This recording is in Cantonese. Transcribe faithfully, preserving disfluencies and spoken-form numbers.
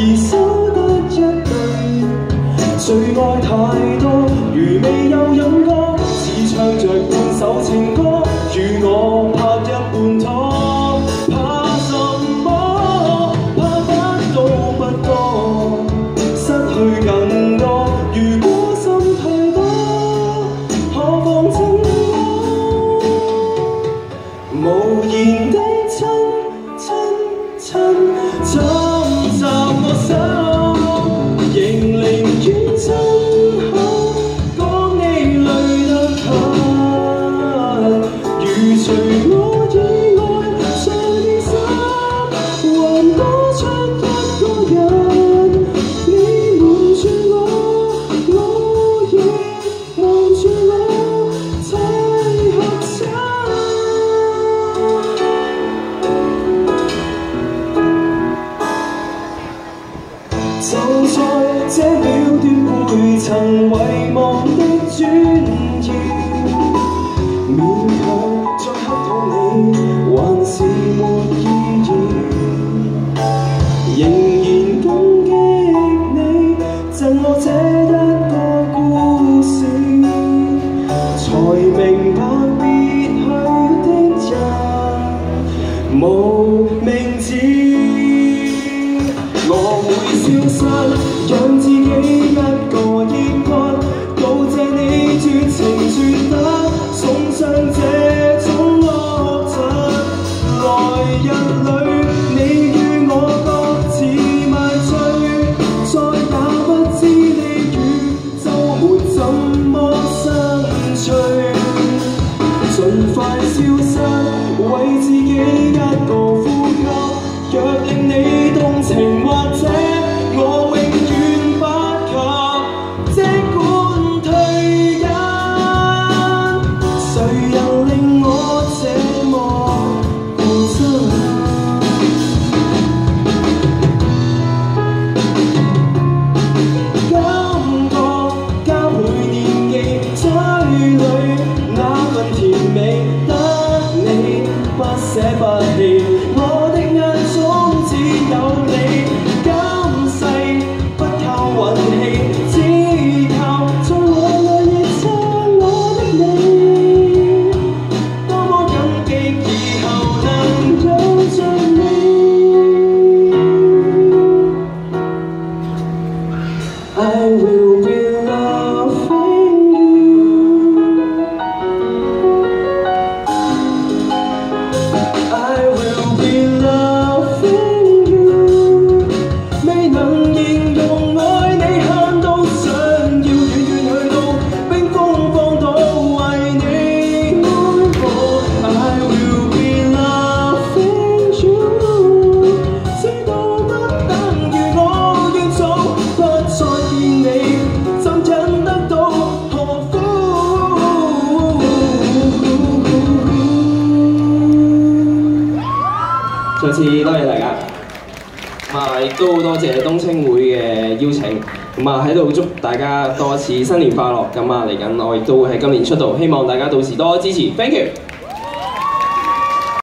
而守得一對，最愛太多，如未有飲歌，只唱着半首情歌，與我拍一半拖，怕什麼？怕不到不多，失去更多。如果心太多，何妨靜我？無言的親親親，侵襲我心，仍寧願親口講你累得很。如除我以外在你心，還多出一個人。你瞞住我，我亦瞞住我，才合襯。就在這秒段未曾遺忘的尊嚴，勉強再黑到你，還是沒意義。仍然感激你贈我這一個故事，才明白別去的人無名字。我會消失，讓自己一個抑鬱，道謝你絕情絕得，送上這種惡疾。來日裏，你與我各自麻醉，再也不知你與週末怎麼生趣。盡快消失，為自己一個呼吸。若令你動情，或者我永遠不及，即管退隱。誰人令我這麼固執？感覺加倍念記，嘴裏那份甜美，得你不捨不棄。我的眼中只有你，今世不靠運氣，只靠在我內熱撐我的你。多麼感激以後能有着你。I will be loving you. I will be loving you。 未能形容愛你慳到想要遠遠去到冰封荒島為你愛過。I will be loving you。 知道不等於我要早不再見你，怎忍得到何苦？再次多謝大家，咁啊亦都多謝冬青會嘅邀請，咁啊喺度祝大家多一次新年快樂。咁啊嚟緊我亦都會喺今年出道，希望大家到時多多支持。Thank you。